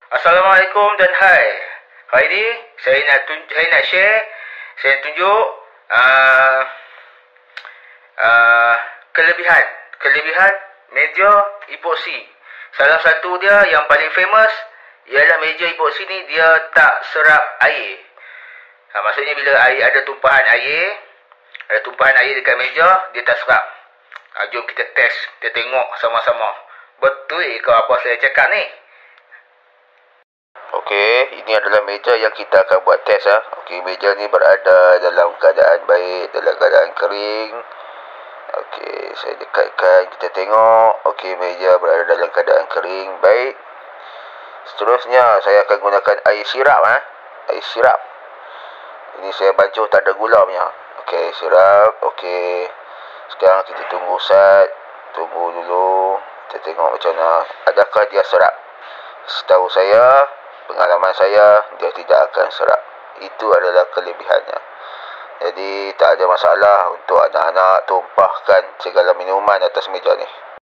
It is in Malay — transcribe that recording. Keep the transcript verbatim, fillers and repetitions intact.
Assalamualaikum dan hai. Hari ini saya nak tun- saya nak share, saya nak tunjuk uh, uh, kelebihan kelebihan meja epoxy. Salah satu dia yang paling famous ialah meja epoxy ni dia tak serap air. Ha, maksudnya bila air ada tumpahan air, ada tumpahan air dekat meja, dia tak serap. Ha, jom kita test, kita tengok sama-sama. Betul ke apa saya cakap ni? Okey, ini adalah meja yang kita akan buat test ah. Okey, meja ni berada dalam keadaan baik, dalam keadaan kering. Okey, saya dekatkan, kita tengok. Okey, meja berada dalam keadaan kering, baik. Seterusnya saya akan gunakan air sirap ah. Air sirap. Ini saya bancuh tak ada gula punya. Okey, sirap. Okey. Sekarang kita tunggu sat. Tunggu dulu. Kita tengok macam mana. Adakah dia serap? Setahu saya, pengalaman saya, dia tidak akan serap. Itu adalah kelebihannya. Jadi tak ada masalah untuk anak-anak tumpahkan segala minuman atas meja ni.